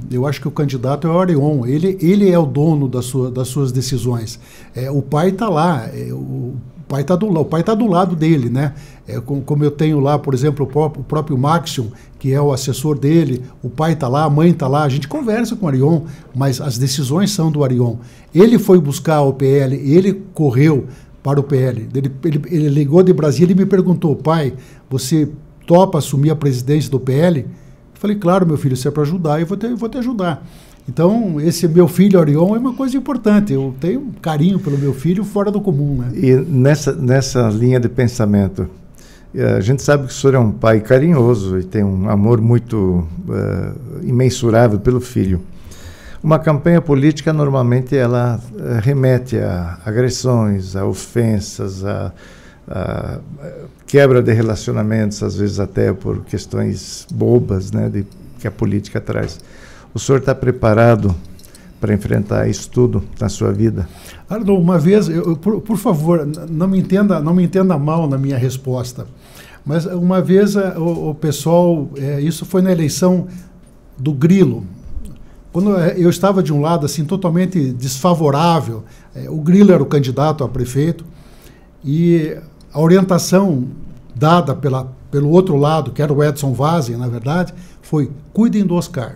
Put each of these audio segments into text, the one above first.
Eu acho que o candidato é o Arion. Ele é o dono das suas decisões. O pai está lá, o pai está do lado dele, né? Como eu tenho lá, por exemplo, o próprio Maxion, que é o assessor dele, o pai está lá, a mãe está lá, a gente conversa com o Arion, mas as decisões são do Arion. Ele foi buscar o PL, ele correu para o PL. Ele ligou de Brasília e me perguntou: pai, você topa assumir a presidência do PL? Eu falei: claro, meu filho, se é para ajudar, eu vou te ajudar. Então, esse meu filho, Arion, é uma coisa importante. Eu tenho um carinho pelo meu filho fora do comum, né? E nessa linha de pensamento, a gente sabe que o senhor é um pai carinhoso e tem um amor muito imensurável pelo filho. Uma campanha política, normalmente, ela remete a agressões, a ofensas, a quebra de relacionamentos, às vezes até por questões bobas, né, que a política traz. O senhor está preparado para enfrentar isso tudo na sua vida? Arno, uma vez, por favor, não me entenda mal na minha resposta, mas uma vez o pessoal, isso foi na eleição do Grilo, quando eu estava de um lado assim totalmente desfavorável, o Grilo era o candidato a prefeito, e a orientação dada pelo outro lado, que era o Edson Vazzi, na verdade, foi: cuidem do Oscar.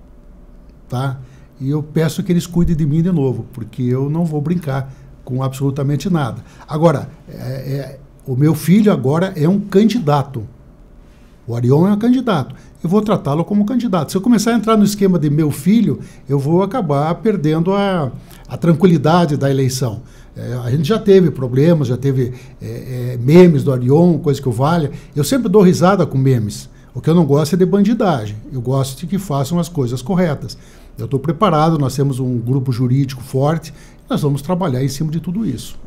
Tá? E eu peço que eles cuidem de mim de novo, porque eu não vou brincar com absolutamente nada. Agora, o meu filho agora é um candidato. O Arion é um candidato. Eu vou tratá-lo como candidato. Se eu começar a entrar no esquema de meu filho, eu vou acabar perdendo a tranquilidade da eleição. A gente já teve problemas, já teve memes do Arion, coisa que o valha. Eu sempre dou risada com memes. O que eu não gosto é de bandidagem. Eu gosto de que façam as coisas corretas. Eu estou preparado, nós temos um grupo jurídico forte, nós vamos trabalhar em cima de tudo isso.